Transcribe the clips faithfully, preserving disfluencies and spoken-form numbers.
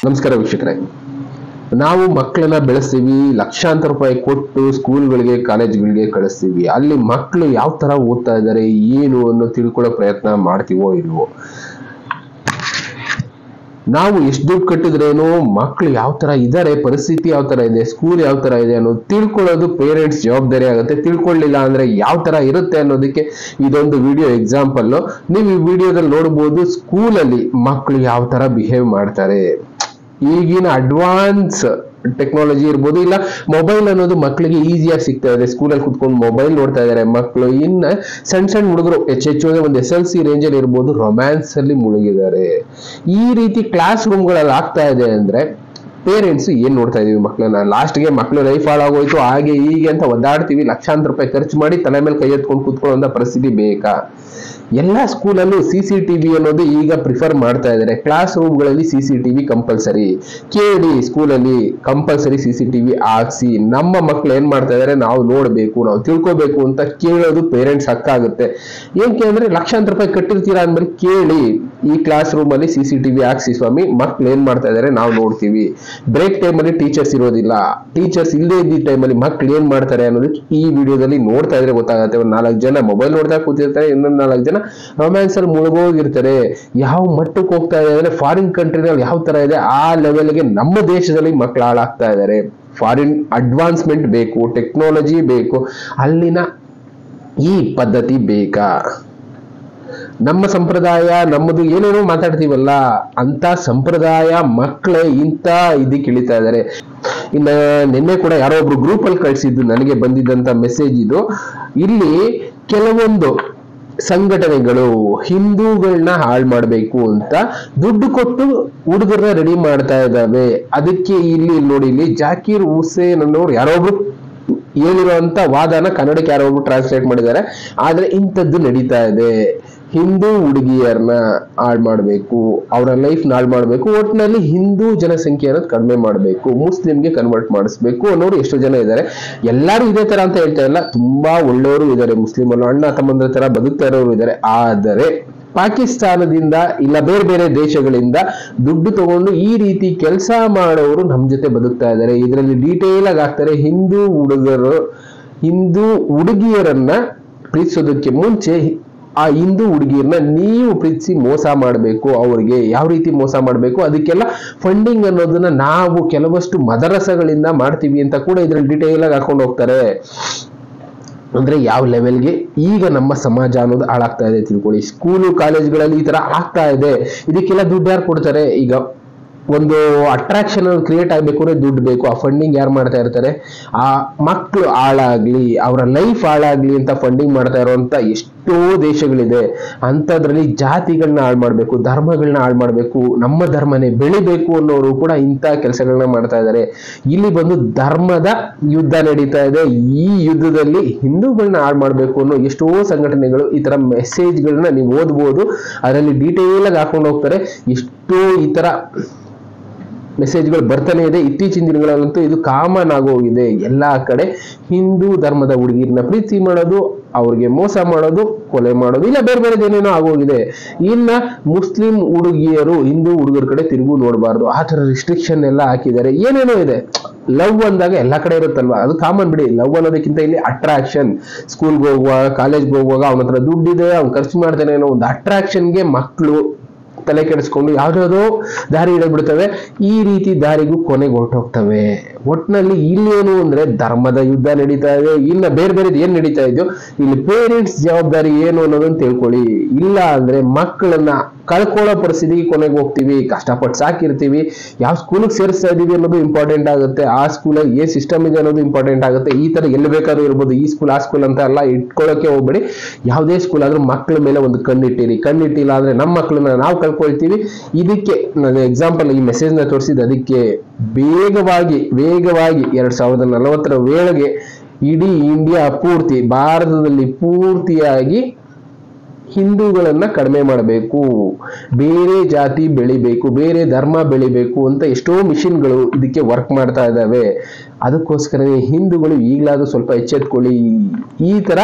ನಮಸ್ಕಾರ ವೀಕ್ಷಕರೇ, ನಾವು ಮಕ್ಕಳನ್ನ ಬೆಳೆಸ್ತೀವಿ, ಲಕ್ಷಾಂತರ ರೂಪಾಯಿ ಕೊಟ್ಟು ಸ್ಕೂಲ್ಗಳಿಗೆ ಕಾಲೇಜ್ಗಳಿಗೆ ಕಳಿಸ್ತೀವಿ. ಅಲ್ಲಿ ಮಕ್ಕಳು ಯಾವ ತರ ಓದ್ತಾ ಇದ್ದಾರೆ ಏನು ಅನ್ನೋ ತಿಳ್ಕೊಳ್ಳೋ ಪ್ರಯತ್ನ ಮಾಡ್ತೀವೋ ಇಲ್ವೋ. ನಾವು ಎಷ್ಟು ದುಡ್ಡು ಕಟ್ಟಿದ್ರೇನೋ ಮಕ್ಕಳು ಯಾವ ತರ ಇದ್ದಾರೆ, ಪರಿಸ್ಥಿತಿ ಯಾವ ತರ ಇದೆ, ಸ್ಕೂಲ್ ಯಾವ ತರ ಇದೆ ಅನ್ನೋದು ತಿಳ್ಕೊಳ್ಳೋದು ಪೇರೆಂಟ್ಸ್ ಜವಾಬ್ದಾರಿ ಆಗುತ್ತೆ. ತಿಳ್ಕೊಳ್ಳಿಲ್ಲ ಅಂದ್ರೆ ಯಾವ ತರ ಇರುತ್ತೆ ಅನ್ನೋದಕ್ಕೆ ಇದೊಂದು ವಿಡಿಯೋ ಎಕ್ಸಾಂಪಲ್. ನೀವು ಈ ವಿಡಿಯೋದಲ್ಲಿ ನೋಡಬಹುದು ಸ್ಕೂಲಲ್ಲಿ ಮಕ್ಕಳು ಯಾವ ತರ ಬಿಹೇವ್ ಮಾಡ್ತಾರೆ. ಈಗಿನ ಅಡ್ವಾನ್ಸ್ ಟೆಕ್ನಾಲಜಿ ಇರ್ಬೋದು, ಇಲ್ಲ ಮೊಬೈಲ್ ಅನ್ನೋದು ಮಕ್ಕಳಿಗೆ ಈಸಿಯಾಗಿ ಸಿಗ್ತಾ ಇದೆ. ಸ್ಕೂಲಲ್ಲಿ ಕುತ್ಕೊಂಡು ಮೊಬೈಲ್ ನೋಡ್ತಾ ಇದ್ದಾರೆ ಮಕ್ಕಳು. ಇನ್ನ ಸಣ್ಣ ಸಣ್ಣ ಹುಡುಗರು ಹೆಚ್ಚು ಹೆಚ್ಚು ಒಂದು ಎಸ್ ಎಲ್ ಸಿ ರೇಂಜ್ ಅಲ್ಲಿ ಇರ್ಬೋದು, ರೊಮ್ಯಾನ್ಸ್ ಅಲ್ಲಿ ಮುಳುಗಿದ್ದಾರೆ. ಈ ರೀತಿ ಕ್ಲಾಸ್ ರೂಮ್ಗಳಲ್ಲಿ ಆಗ್ತಾ ಇದೆ ಅಂದ್ರೆ ಪೇರೆಂಟ್ಸ್ ಏನ್ ನೋಡ್ತಾ ಇದೀವಿ ಮಕ್ಕಳನ್ನ. ಲಾಸ್ಟ್ಗೆ ಮಕ್ಕಳು ಲೈಫ್ ಹಾಳಾಗೋಯ್ತು ಹಾಗೆ ಹೀಗೆ ಅಂತ ಒದ್ದಾಡ್ತೀವಿ, ಲಕ್ಷಾಂತರ ರೂಪಾಯಿ ಖರ್ಚು ಮಾಡಿ ತಲೆ ಮೇಲೆ ಕೈ ಎತ್ಕೊಂಡು ಕುತ್ಕೊಳ್ಳೋ ಪರಿಸ್ಥಿತಿ ಬೇಕಾ? ಎಲ್ಲಾ ಸ್ಕೂಲಲ್ಲೂ ಸಿ ಸಿ ಟಿವಿ ಅನ್ನೋದು ಈಗ ಪ್ರಿಫರ್ ಮಾಡ್ತಾ ಇದ್ದಾರೆ. ಕ್ಲಾಸ್ ರೂಮ್ಗಳಲ್ಲಿ ಸಿ ಸಿ ಟಿವಿ ಕಂಪಲ್ಸರಿ. ಕೇಳಿ ಸ್ಕೂಲಲ್ಲಿ ಕಂಪಲ್ಸರಿ ಸಿ ಸಿ ಟಿವಿ ಹಾಕ್ಸಿ. ನಮ್ಮ ಮಕ್ಳು ಏನ್ ಮಾಡ್ತಾ ಇದಾರೆ ನಾವು ನೋಡ್ಬೇಕು, ನಾವು ತಿಳ್ಕೊಬೇಕು ಅಂತ ಕೇಳೋದು ಪೇರೆಂಟ್ಸ್ ಹಕ್ಕಾಗುತ್ತೆ. ಏನಕ್ಕೆ ಅಂದ್ರೆ ಲಕ್ಷಾಂತರ ರೂಪಾಯಿ ಕಟ್ಟಿರ್ತೀರಾ ಅಂದ್ಮೇಲೆ ಕೇಳಿ, ಈ ಕ್ಲಾಸ್ ರೂಮ್ ಅಲ್ಲಿ ಸಿ ಸಿ ಟಿವಿ ಹಾಕ್ಸಿ ಸ್ವಾಮಿ, ಮಕ್ಳು ಏನ್ ಮಾಡ್ತಾ ಇದಾರೆ ನಾವು ನೋಡ್ತೀವಿ. ಬ್ರೇಕ್ ಟೈಮ್ ಅಲ್ಲಿ ಟೀಚರ್ಸ್ ಇರೋದಿಲ್ಲ, ಟೀಚರ್ಸ್ ಇಲ್ಲದೆ ಇದ್ದ ಟೈಮಲ್ಲಿ ಮಕ್ಳು ಏನ್ ಮಾಡ್ತಾರೆ ಅನ್ನೋದು ಈ ವಿಡಿಯೋದಲ್ಲಿ ನೋಡ್ತಾ ಇದ್ರೆ ಗೊತ್ತಾಗುತ್ತೆ. ಒಂದ್ ನಾಲ್ಕು ಜನ ಮೊಬೈಲ್ ನೋಡ್ತಾ ಕೂತಿರ್ತಾರೆ, ಇನ್ನೊಂದ್ ನಾಲ್ಕು ಜನ ರೊಮ್ಯಾನ್ಸ್ ಅಲ್ಲಿ ಮುಳುಗೋಗಿರ್ತಾರೆ. ಯಾವ ಮಟ್ಟಕ್ಕೆ ಹೋಗ್ತಾ ಇದೆ ಅಂದ್ರೆ ಫಾರಿನ್ ಕಂಟ್ರಿನಲ್ಲಿ ಯಾವ ತರ ಇದೆ ಆ ಲೆವೆಲ್ಗೆ ನಮ್ಮ ದೇಶದಲ್ಲಿ ಮಕ್ಕಳು ಹಾಳಾಗ್ತಾ ಇದ್ದಾರೆ. ಫಾರಿನ್ ಅಡ್ವಾನ್ಸ್ಮೆಂಟ್ ಬೇಕು, ಟೆಕ್ನಾಲಜಿ ಬೇಕು, ಅಲ್ಲಿನ ಈ ಪದ್ಧತಿ ಬೇಕಾ? ನಮ್ಮ ಸಂಪ್ರದಾಯ ನಮ್ಮದು ಏನೇನೋ ಮಾತಾಡ್ತೀವಲ್ಲ ಅಂತ ಸಂಪ್ರದಾಯ ಮಕ್ಕಳೇ ಇಂತ ಇದಕ್ಕೆ ಇಳಿತಾ ಇದ್ದಾರೆ. ಇನ್ನ ನಿನ್ನೆ ಕೂಡ ಯಾರೋ ಒಬ್ರು ಗ್ರೂಪ್ ಅಲ್ಲಿ ಕಳಿಸಿದ್ದು ನನಗೆ ಬಂದಿದ್ದಂತ ಮೆಸೇಜ್ ಇದು. ಇಲ್ಲಿ ಕೆಲವೊಂದು ಸಂಘಟನೆಗಳು ಹಿಂದೂಗಳನ್ನ ಹಾಳು ಮಾಡಬೇಕು ಅಂತ ದುಡ್ಡು ಕೊಟ್ಟು ಹುಡುಗರನ್ನ ರೆಡಿ ಮಾಡ್ತಾ ಇದ್ದಾವೆ. ಅದಕ್ಕೆ ಇಲ್ಲಿ ನೋಡಿ, ಇಲ್ಲಿ ಜಾಕೀರ್ ಹುಸೇನ್ ಅನ್ನೋರು ಯಾರೊಬ್ರು ಹೇಳಿರುವಂತ ವಾದನ ಕನ್ನಡಕ್ಕೆ ಯಾರೊಬ್ರು ಟ್ರಾನ್ಸ್ಲೇಟ್ ಮಾಡಿದ್ದಾರೆ. ಆದ್ರೆ ಇಂಥದ್ದು ನಡೀತಾ ಇದೆ. ಹಿಂದೂ ಹುಡುಗಿಯರನ್ನ ಹಾಳು ಮಾಡಬೇಕು, ಅವರ ಲೈಫ್ ಹಾಳು ಮಾಡಬೇಕು, ಒಟ್ಟಿನಲ್ಲಿ ಹಿಂದೂ ಜನಸಂಖ್ಯೆಯನ್ನು ಕಡಿಮೆ ಮಾಡಬೇಕು, ಮುಸ್ಲಿಂಗೆ ಕನ್ವರ್ಟ್ ಮಾಡಿಸ್ಬೇಕು ಅನ್ನೋರು ಎಷ್ಟೋ ಜನ ಇದ್ದಾರೆ. ಎಲ್ಲರೂ ಇದೇ ತರ ಅಂತ ಹೇಳ್ತಾ ಇಲ್ಲ, ತುಂಬಾ ಒಳ್ಳೆಯವರು ಇದ್ದಾರೆ, ಮುಸ್ಲಿಮರು ಅಣ್ಣ ತಮ್ಮಂದ್ರ ತರ ಬದುಕ್ತಾ ಇರೋರು ಇದ್ದಾರೆ. ಆದರೆ ಪಾಕಿಸ್ತಾನದಿಂದ ಇಲ್ಲ ಬೇರೆ ಬೇರೆ ದೇಶಗಳಿಂದ ದುಡ್ಡು ತಗೊಂಡು ಈ ರೀತಿ ಕೆಲಸ ಮಾಡೋರು ನಮ್ ಜೊತೆ ಬದುಕ್ತಾ ಇದ್ದಾರೆ. ಇದರಲ್ಲಿ ಡೀಟೇಲ್ ಆಗಿ ಆಗ್ತಾರೆ. ಹಿಂದೂ ಹುಡುಗರು ಹಿಂದೂ ಹುಡುಗಿಯರನ್ನ ಪ್ರೀತಿಸೋದಕ್ಕೆ ಮುಂಚೆ ಆ ಹಿಂದೂ ಹುಡುಗಿಯರನ್ನ ನೀವು ಪ್ರೀತಿಸಿ ಮೋಸ ಮಾಡಬೇಕು. ಅವ್ರಿಗೆ ಯಾವ ರೀತಿ ಮೋಸ ಮಾಡಬೇಕು, ಅದಕ್ಕೆಲ್ಲ ಫಂಡಿಂಗ್ ಅನ್ನೋದನ್ನ ನಾವು ಕೆಲವಷ್ಟು ಮದರಸಗಳಿಂದ ಮಾಡ್ತೀವಿ ಅಂತ ಕೂಡ ಇದ್ರಲ್ಲಿ ಡೀಟೇಲ್ ಆಗಿ ಹಾಕೊಂಡು ಹೋಗ್ತಾರೆ. ಅಂದ್ರೆ ಯಾವ ಲೆವೆಲ್ಗೆ ಈಗ ನಮ್ಮ ಸಮಾಜ ಅನ್ನೋದು ಹಾಳಾಗ್ತಾ ಇದೆ ತಿಳ್ಕೊಳ್ಳಿ. ಸ್ಕೂಲು ಕಾಲೇಜ್ಗಳಲ್ಲಿ ಈ ತರ ಆಗ್ತಾ ಇದೆ. ಇದಕ್ಕೆಲ್ಲ ದುಡ್ಡು ಯಾರು ಕೊಡ್ತಾರೆ? ಈಗ ಒಂದು ಅಟ್ರಾಕ್ಷನ್ ಕ್ರಿಯೇಟ್ ಆಗ್ಬೇಕು ಅಂದ್ರೆ ದುಡ್ಡು ಬೇಕು. ಆ ಫಂಡಿಂಗ್ ಯಾರು ಮಾಡ್ತಾ ಇರ್ತಾರೆ? ಆ ಮಕ್ಕಳು ಹಾಳಾಗ್ಲಿ, ಅವರ ಲೈಫ್ ಹಾಳಾಗ್ಲಿ ಅಂತ ಫಂಡಿಂಗ್ ಮಾಡ್ತಾ ಇರುವಂತ ಎಷ್ಟೋ ದೇಶಗಳಿದೆ. ಅಂತದ್ರಲ್ಲಿ ಜಾತಿಗಳನ್ನ ಹಾಳು ಮಾಡ್ಬೇಕು, ಧರ್ಮಗಳನ್ನ ಹಾಳು ಮಾಡ್ಬೇಕು, ನಮ್ಮ ಧರ್ಮನೇ ಬೆಳಿಬೇಕು ಅನ್ನೋರು ಕೂಡ ಇಂಥ ಕೆಲಸಗಳನ್ನ ಮಾಡ್ತಾ ಇದ್ದಾರೆ. ಇಲ್ಲಿ ಬಂದು ಧರ್ಮದ ಯುದ್ಧ ನಡೀತಾ ಇದೆ. ಈ ಯುದ್ಧದಲ್ಲಿ ಹಿಂದೂಗಳನ್ನ ಹಾಳು ಮಾಡ್ಬೇಕು ಅನ್ನೋ ಎಷ್ಟೋ ಸಂಘಟನೆಗಳು ಈ ತರ ಮೆಸೇಜ್ಗಳನ್ನ ನೀವು ಓದ್ಬೋದು. ಅದರಲ್ಲಿ ಡೀಟೇಲ್ ಆಗಿ ಹಾಕೊಂಡು ಹೋಗ್ತಾರೆ. ಎಷ್ಟೋ ಈ ತರ ಮೆಸೇಜ್ಗಳು ಬರ್ತಾನೆ ಇದೆ. ಇತ್ತೀಚಿನ ದಿನಗಳಲ್ಲಂತೂ ಇದು ಕಾಮನ್ ಆಗೋಗಿದೆ. ಎಲ್ಲಾ ಕಡೆ ಹಿಂದೂ ಧರ್ಮದ ಹುಡುಗಿರನ್ನ ಪ್ರೀತಿ ಮಾಡೋದು, ಅವ್ರಿಗೆ ಮೋಸ ಮಾಡೋದು, ಕೊಲೆ ಮಾಡೋದು, ಇಲ್ಲ ಬೇರೆ ಬೇರೆ ಏನೇನೋ ಆಗೋಗಿದೆ. ಇನ್ನ ಮುಸ್ಲಿಂ ಹುಡುಗಿಯರು ಹಿಂದೂ ಹುಡುಗರ ಕಡೆ ತಿರುಗು ನೋಡಬಾರ್ದು, ಆ ತರ ರಿಸ್ಟ್ರಿಕ್ಷನ್ ಎಲ್ಲ ಹಾಕಿದ್ದಾರೆ. ಏನೇನೋ ಇದೆ. ಲವ್ ಅಂದಾಗ ಎಲ್ಲಾ ಕಡೆ ಇರುತ್ತಲ್ವಾ, ಅದು ಕಾಮನ್ ಬಿಡಿ. ಲವ್ ಅನ್ನೋದಕ್ಕಿಂತ ಇಲ್ಲಿ ಅಟ್ರಾಕ್ಷನ್. ಸ್ಕೂಲ್ಗೆ ಹೋಗುವಾಗ, ಕಾಲೇಜ್ಗೆ ಹೋಗುವಾಗ ಅವನ ಹತ್ರ ದುಡ್ಡಿದೆ, ಅವ್ನು ಖರ್ಚು ಮಾಡ್ತಾನೆ ಅನ್ನೋ ಒಂದು ಅಟ್ರಾಕ್ಷನ್ಗೆ ಮಕ್ಕಳು ತಲೆ ಕೆಡಿಸ್ಕೊಂಡು ಯಾವ್ದಾವುದೋ ದಾರಿ ಹಿಡಿದ್ಬಿಡ್ತವೆ. ಈ ರೀತಿ ದಾರಿಗೂ ಕೊನೆಗೆ ಹೊರಟೋಗ್ತವೆ. ಒಟ್ನಲ್ಲಿ ಇಲ್ಲೇನು ಅಂದ್ರೆ ಧರ್ಮದ ಯುದ್ಧ ನಡೀತಾ ಇದೆ. ಇನ್ನ ಬೇರೆ ಬೇರೆ ಏನ್ ನಡೀತಾ ಇದೆಯೋ ಇಲ್ಲಿ ಪೇರೆಂಟ್ಸ್ ಜವಾಬ್ದಾರಿ ಏನು ಅನ್ನೋದನ್ನ ತಿಳ್ಕೊಳ್ಳಿ. ಇಲ್ಲ ಅಂದ್ರೆ ಮಕ್ಕಳನ್ನ ಕಳ್ಕೊಳ್ಳೋ ಪರಿಸ್ಥಿತಿಗೆ ಕೊನೆಗೆ ಹೋಗ್ತೀವಿ. ಕಷ್ಟಪಟ್ಟು ಸಾಕಿರ್ತೀವಿ, ಯಾವ ಸ್ಕೂಲಿಗೆ ಸೇರಿಸ್ತಾ ಇದೀವಿ ಅನ್ನೋದು ಇಂಪಾರ್ಟೆಂಟ್ ಆಗುತ್ತೆ. ಆ ಸ್ಕೂಲಲ್ಲಿ ಏನ್ ಸಿಸ್ಟಮ್ ಇದೆ ಅನ್ನೋದು ಇಂಪಾರ್ಟೆಂಟ್ ಆಗುತ್ತೆ. ಈ ತರ ಎಲ್ಲಿ ಬೇಕಾದ್ರೂ ಇರ್ಬೋದು, ಈ ಸ್ಕೂಲ್ ಆ ಸ್ಕೂಲ್ ಅಂತ ಎಲ್ಲ ಇಟ್ಕೊಳ್ಳೋಕೆ ಹೋಗ್ಬೇಡಿ. ಯಾವುದೇ ಸ್ಕೂಲ್ ಆದ್ರೂ ಮಕ್ಕಳ ಮೇಲೆ ಒಂದು ಕಣ್ಣಿಟ್ಟಿರಿ. ಕಣ್ಣಿಟ್ಟಿಲ್ಲ ಅಂದ್ರೆ ನಮ್ಮ ಮಕ್ಕಳನ್ನ ನಾವು ಕಳ್ಕೊಳ್ತೀವಿ. ಇದಕ್ಕೆ ನಾನು ಎಕ್ಸಾಂಪಲ್ ಈ ಮೆಸೇಜ್ ನ ತೋರಿಸಿದ ಅದಕ್ಕೆ ವೇಗವಾಗಿ ವೇಗವಾಗಿ ಎರಡ್ ಸಾವಿರದ ನಲವತ್ತರ ವೇಳೆಗೆ ಇಡೀ ಇಂಡಿಯಾ ಪೂರ್ತಿ, ಭಾರತದಲ್ಲಿ ಪೂರ್ತಿಯಾಗಿ ಹಿಂದೂಗಳನ್ನ ಕಡಿಮೆ ಮಾಡಬೇಕು, ಬೇರೆ ಜಾತಿ ಬೆಳಿಬೇಕು, ಬೇರೆ ಧರ್ಮ ಬೆಳಿಬೇಕು ಅಂತ ಎಷ್ಟೋ ಮಿಷನ್ಗಳು ಇದಕ್ಕೆ ವರ್ಕ್ ಮಾಡ್ತಾ ಇದ್ದಾವೆ. ಅದಕ್ಕೋಸ್ಕರನೇ ಹಿಂದೂಗಳು ಈಗಲಾದ್ರೂ ಸ್ವಲ್ಪ ಎಚ್ಚೆತ್ಕೊಳ್ಳಿ. ಈ ತರ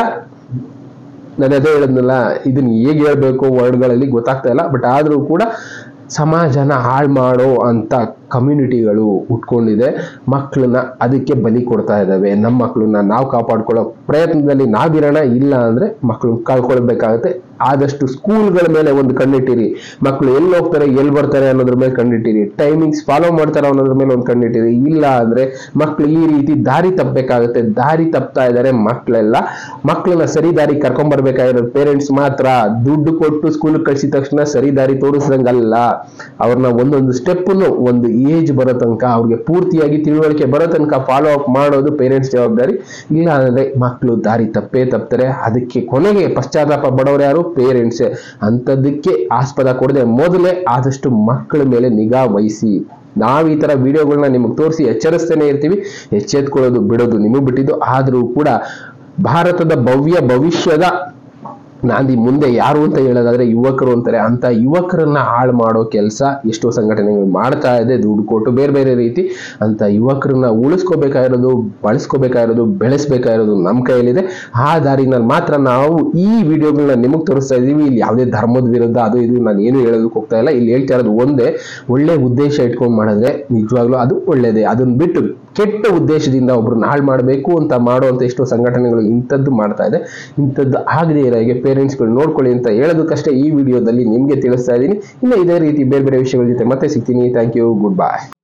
ನಾನು ಅದೇ ಹೇಳಿದ್ನಲ್ಲ, ಇದನ್ನ ಹೇಗೆ ಹೇಳ್ಬೇಕು ವರ್ಡ್ಗಳಲ್ಲಿ ಗೊತ್ತಾಗ್ತಾ ಇಲ್ಲ. ಬಟ್ ಆದ್ರೂ ಕೂಡ ಸಮಾಜನ ಹಾಳು ಮಾಡೋ ಅಂತ ಕಮ್ಯುನಿಟಿಗಳು ಉಟ್ಕೊಂಡಿದೆ. ಮಕ್ಕಳನ್ನ ಅದಕ್ಕೆ ಬಲಿ ಕೊಡ್ತಾ ಇದ್ದಾವೆ. ನಮ್ಮ ಮಕ್ಕಳನ್ನ ನಾವು ಕಾಪಾಡ್ಕೊಳ್ಳೋ ಪ್ರಯತ್ನದಲ್ಲಿ ನಾವಿರೋಣ, ಇಲ್ಲ ಅಂದ್ರೆ ಮಕ್ಕಳನ್ನ ಕಳ್ಕೊಳ್ಬೇಕಾಗತ್ತೆ. ಆದಷ್ಟು ಸ್ಕೂಲ್ಗಳ ಮೇಲೆ ಒಂದು ಕಣ್ಣಿಟ್ಟಿರಿ. ಮಕ್ಕಳು ಎಲ್ಲಿ ಹೋಗ್ತಾರೆ ಎಲ್ಲಿ ಬರ್ತಾರೆ ಅನ್ನೋದ್ರ ಮೇಲೆ ಕಣ್ಣಿಟ್ಟಿರಿ. ಟೈಮಿಂಗ್ಸ್ ಫಾಲೋ ಮಾಡ್ತಾರೆ ಅನ್ನೋದ್ರ ಮೇಲೆ ಒಂದು ಕಣ್ಣಿಟ್ಟಿರಿ. ಇಲ್ಲ ಅಂದ್ರೆ ಮಕ್ಕಳು ಈ ರೀತಿ ದಾರಿ ತಪ್ಪಬೇಕಾಗುತ್ತೆ. ದಾರಿ ತಪ್ತಾ ಇದ್ದಾರೆ ಮಕ್ಕಳೆಲ್ಲ. ಮಕ್ಕಳನ್ನ ಸರಿ ದಾರಿ ಕರ್ಕೊಂಡ್ ಬರ್ಬೇಕಾಗಿರೋದು ಪೇರೆಂಟ್ಸ್ ಮಾತ್ರ. ದುಡ್ಡು ಕೊಟ್ಟು ಸ್ಕೂಲ್ ಕಳ್ಸಿದ ತಕ್ಷಣ ಸರಿ ದಾರಿ ತೋರಿಸ್ದಂಗಲ್ಲ. ಅವ್ರನ್ನ ಒಂದೊಂದು ಸ್ಟೆಪ್ನು ಒಂದು ಏಜ್ ಬರೋ ತನಕ, ಅವ್ರಿಗೆ ಪೂರ್ತಿಯಾಗಿ ತಿಳುವಳಿಕೆ ಬರೋ ತನಕ ಫಾಲೋ ಅಪ್ ಮಾಡೋದು ಪೇರೆಂಟ್ಸ್ ಜವಾಬ್ದಾರಿ. ಇಲ್ಲ ಅಂದ್ರೆ ಮಕ್ಕಳು ದಾರಿ ತಪ್ಪೇ ತಪ್ತಾರೆ. ಅದಕ್ಕೆ ಕೊನೆಗೆ ಪಶ್ಚಾತ್ತಾಪ ಬಡವರು ಯಾರು? ಪೇರೆಂಟ್ಸ್. ಅಂತದಕ್ಕೆ ಆಸ್ಪದ ಕೊಡದೆ ಮೊದಲೇ ಆದಷ್ಟು ಮಕ್ಕಳ ಮೇಲೆ ನಿಗಾ ವಹಿಸಿ. ನಾವು ಈ ತರ ವಿಡಿಯೋಗಳನ್ನ ನಿಮಗೆ ತೋರಿಸಿ ಎಚ್ಚರಿಸ್ತೇನೆ ಇರ್ತೀವಿ. ಎಚ್ಚೆತ್ಕೊಳ್ಳೋದು ಬಿಡೋದು ನಿಮಗೆ ಬಿಟ್ಟಿದ್ದು. ಆದ್ರೂ ಕೂಡ ಭಾರತದ ಭವ್ಯ ಭವಿಷ್ಯದ ನಾಂದಿ ಮುಂದೆ ಯಾರು ಅಂತ ಹೇಳೋದಾದ್ರೆ ಯುವಕರು ಅಂತಾರೆ. ಅಂತ ಯುವಕರನ್ನ ಹಾಳು ಮಾಡೋ ಕೆಲಸ ಎಷ್ಟೋ ಸಂಘಟನೆಗಳು ಮಾಡ್ತಾ ಇದೆ, ದುಡ್ಡು ಕೊಟ್ಟು ಬೇರೆ ಬೇರೆ ರೀತಿ. ಅಂತ ಯುವಕರನ್ನ ಉಳಿಸ್ಕೋಬೇಕಾಗಿರೋದು, ಬಳಸ್ಕೋಬೇಕಾಗಿರೋದು, ಬೆಳೆಸ್ಬೇಕಾಗಿರೋದು ನಮ್ಮ ಕೈಯಲ್ಲಿದೆ. ಆ ದಾರಿನಲ್ಲಿ ಮಾತ್ರ ನಾವು ಈ ವಿಡಿಯೋಗಳನ್ನ ನಿಮಗೆ ತೋರಿಸ್ತಾ ಇದೀವಿ. ಇಲ್ಲಿ ಯಾವುದೇ ಧರ್ಮದ ವಿರುದ್ಧ ಅದು ಇದು ನಾನು ಏನು ಹೇಳೋದಕ್ಕೆ ಹೋಗ್ತಾ ಇಲ್ಲ. ಇಲ್ಲಿ ಹೇಳ್ತಾ ಇರೋದು ಒಂದೇ, ಒಳ್ಳೆ ಉದ್ದೇಶ ಇಟ್ಕೊಂಡು ಮಾಡಿದ್ರೆ ನಿಜವಾಗ್ಲೂ ಅದು ಒಳ್ಳೇದೇ. ಅದನ್ನ ಬಿಟ್ಟು ಕೆಟ್ಟ ಉದ್ದೇಶದಿಂದ ಒಬ್ರನ್ನ ಹಾಳು ಮಾಡಬೇಕು ಅಂತ ಮಾಡುವಂತ ಎಷ್ಟೋ ಸಂಘಟನೆಗಳು ಇಂಥದ್ದು ಮಾಡ್ತಾ ಇದೆ. ಇಂಥದ್ದು ಆಗದೆ ಇರೋಗೆ ಪೇರೆಂಟ್ಸ್ಗಳು ನೋಡ್ಕೊಳ್ಳಿ ಅಂತ ಹೇಳೋದಕ್ಕಷ್ಟೇ ಈ ವಿಡಿಯೋದಲ್ಲಿ ನಿಮ್ಗೆ ತಿಳಿಸ್ತಾ ಇದ್ದೀನಿ. ಇನ್ನು ಇದೇ ರೀತಿ ಬೇರೆ ಬೇರೆ ವಿಷಯಗಳ ಜೊತೆ ಮತ್ತೆ ಸಿಗ್ತೀನಿ. Thank you, good bye.